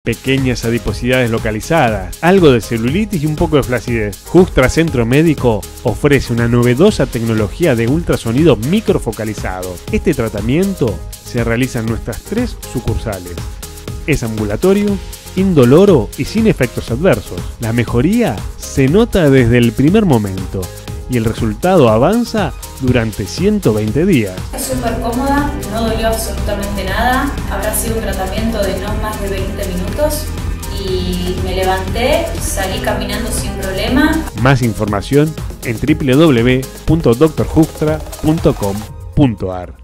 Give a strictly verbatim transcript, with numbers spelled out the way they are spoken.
pequeñas adiposidades localizadas, algo de celulitis y un poco de flacidez. Hoekstra Centro Médico ofrece una novedosa tecnología de ultrasonido microfocalizado. Este tratamiento se realiza en nuestras tres sucursales. Es ambulatorio, indoloro y sin efectos adversos. La mejoría se nota desde el primer momento y el resultado avanza durante ciento veinte días. Es súper cómoda, no dolió absolutamente nada, habrá sido un tratamiento de no más de veinte minutos y me levanté, salí caminando sin problema. Más información en w w w punto doctor hoekstra punto com punto a r.